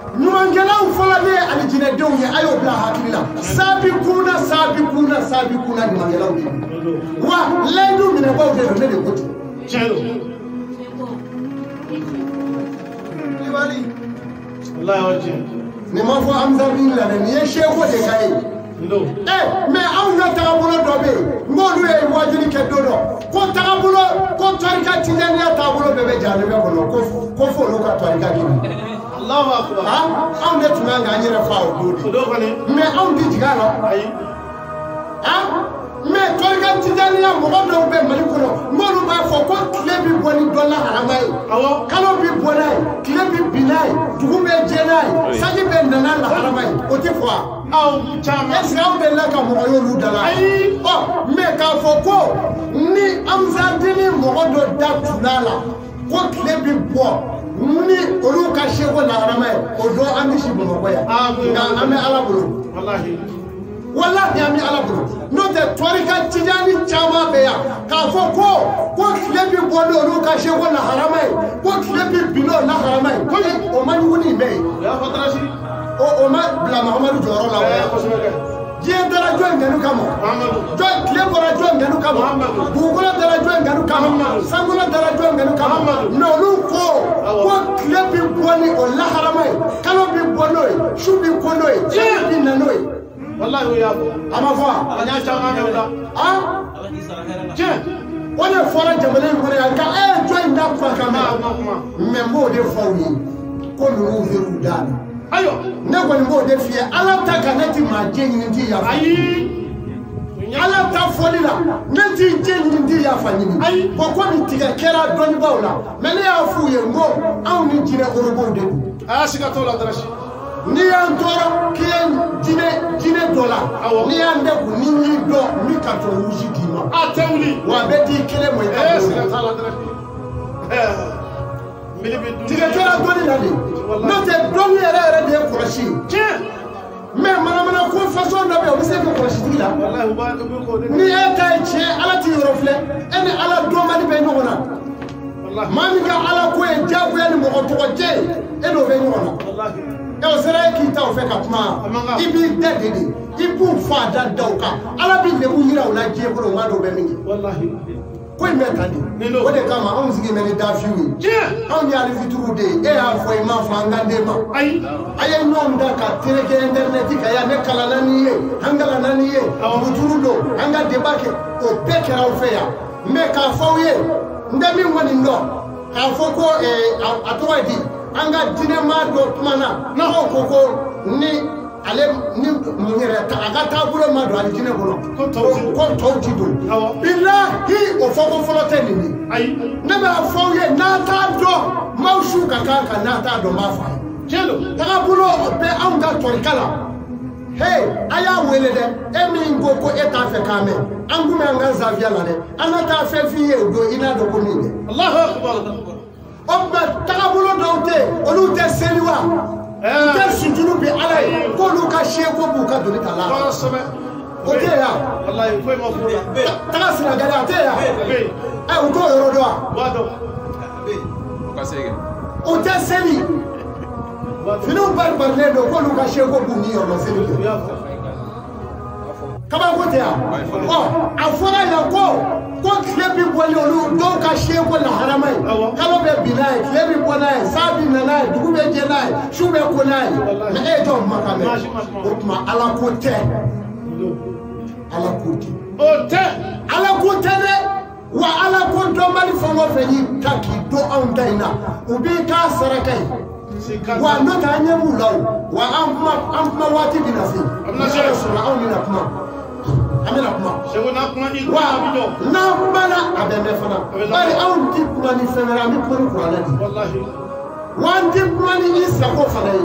ɲumangɛlaw fɔlɔ ne ani jinɛdenw ye a y'o bila hakili la sabikuna ɲumangɛlaw de wa layidu minɛbaaw de don ne de ko ten tiɲɛ don wallahi o tiɲɛ nin ma fɔ Hamza bin la dɛ nin ye seko de ka ye mais anw ka tagabolo dɔ bɛ yen n'olu ye wajibi kɛ don dɔ ko tagabolo ko tɔrika tijaniya taabolo bɛɛ bɛ jahanɛmɛ kɔnɔ ko fo olu ka tɔrika kelen Allahu akbar anw de tun kan k'an yɛrɛ fa o don de mais anw ti jigin a la mais tɔrika tijaniya mɔgɔ dɔw bɛ Mali kɔnɔ n'olu b'a fɔ ko tile bɛ bɔ ni dɔ laharama ye kalo bɛ bɔ n'a ye tile bɛ bin n'a ye dugu bɛ jɛ n'a ye sanji bɛ na n'a laharama ye o tɛ fɔ wa est-ce que aw delila ka mɔgɔ y'olu da la mais k'a fɔ ko ni Hamza Dini mɔgɔ dɔ da tula la ko tile bɛ bɔ ni olu ka seko laharama ye o don an bɛ si Bamakɔ yan nka an bɛ Ala bolo wallahi an bɛ Ala bolo n'o tɛ tɔrika tijani caman bɛ yan k'a fɔ ko tile bɛ bɔ n'olu ka seko laharama ye ko tile bɛ bin n'o laharama ye ko o ma jugu ni bɛɛ ye o ma bila Mahamadu jɔyɔrɔ la diɲɛ dara jɔn ngɛnu kama tile bɔra jɔn ngɛnu kama dugukolo dara jɔn ngɛnu kama sankolo dara jɔn ngɛnu kama mais olu ko tile bɛ bɔ ni o laharama ye kalo bɛ bɔ n'o ye su bɛ ko n'o ye diɲɛ bɛ na n'o ye wallahi o y'a fɔ a ma fɔ wa tiɲɛ o de fɔra jamana in kɔnɔ yan nka e ye jɔn in da kuma kan mais n b'o de fɔ aw ye ko ninnu ver'u da la ayo ne kɔni b'o de f'i ye Ala ta kan ne ti maa jɛ ɲini ti yafa Ala ta fɔli la ne ti jɛ ɲini ti yafa ɲini ko nin tigɛ kɛra dɔnnibaaw la mais ne y'a f'u ye n ko anw ni jinɛ orobow de don siga t'o la Darasi n'i y'an tɔɔrɔ k'i ye jinɛ dɔ la n'i y'an dɛgun ni y'i dɔn n bɛ carton rouge d'i ma a tɛ wuli wa a bɛ di kelen ma i ka siga t'a la Darasi tigɛ kɛra dɔnni la de n'o tɛ dɔnni yɛrɛ de ye kɔlɔsi ye mais manamana ko façon dɔ bɛ yen o bɛ se ka kɔlɔsi tigi la ni e ta ye tiɲɛ Ala t'i yɔrɔ filɛ e ni Ala dɔnbali bɛ ɲɔgɔn na maa min ka Ala ko ye diyagoya ni mɔgɔ tɔgɔ jɛ ye e n'o bɛ ɲɔgɔn na o sera e k'i ta o fɛ ka kuma i b'i da de i b'u fɔ a da daw kan Ala bɛ lebu yira u la diɲɛ kɔnɔ o maa dɔw bɛ min kɛ ko in bɛ tan de o de kama anw sigi bɛ ni dafiw ye anw ye alifituru de ye e y'a fɔ i m'a fɔ an ka den ma a ye ɲɔgɔn da ka tereke internet kan yan ne kalanna ni ye an kalanna ni ye futuru don an ka débat kɛ o bɛɛ kɛra aw fɛ yan mais k'a fɔ aw ye n tɛ min kɔni dɔn k'a fɔ ko a tɔgɔ ye di an ka diinɛmaa dɔ kumana n'aw ko ni ale ni mun yɛrɛ a ka taabolo ma don ali jinɛ kɔnɔ ko tɔw ti don bilahi o fɔko fɔlɔ tɛ nin ye ne b'a fɔ aw ye n'a t'a dɔn maaw su ka kan ka n'a t'a dɔn n b'a fɔ a ye taabolo bɛ anw ka tɔrika la hey a y'a wele dɛ e min ko e t'a fɛ k'a mɛn an kun bɛ an ka zafiya la dɛ an ka taa fɛn f'i ye o don i n'a dɔn ko min tɛ o bɛ taabolo dɔw tɛ olu tɛ seli wa u tɛ sujuru bi Ala ye k'olu ka seko b'u ka doni ta la o tɛ yan taga Sinagali a tɛ yan u t'o yɔrɔ dɔn wa o tɛ seli finiw bari-barilen don k'olu ka seko b'u ni yɔrɔ seli kɛ kabako tɛ yan a fɔra yan ko tile bɛ bɔ ni olu dɔw ka seko laharama ye kalo bɛ bin n'a ye tile bɛ bɔ n'a ye san bɛ na n'a ye dugu bɛ jɛ n'a ye su bɛ ko n'a ye mais e ye jɔn kumakan mɛn o tuma Ala ko tɛ Ala ko tɛ Ala ko tɛ dɛ wa Ala ko dɔnbali fɛn o fɛn y'i ta k'i don anw ta in na u b'i k'a saraka ye wa n'o tɛ an ɲɛ b'u la o wa an kuma waati bɛ na se n'Ala sɔnna anw bɛna kuma. An bɛna kuma wa n'an kumana a bɛ mɛn fana bari anw ti kuma ni fɛn wɛrɛ an bɛ kuma ni kuranɛ de wa an ti kuma ni i sago fana ye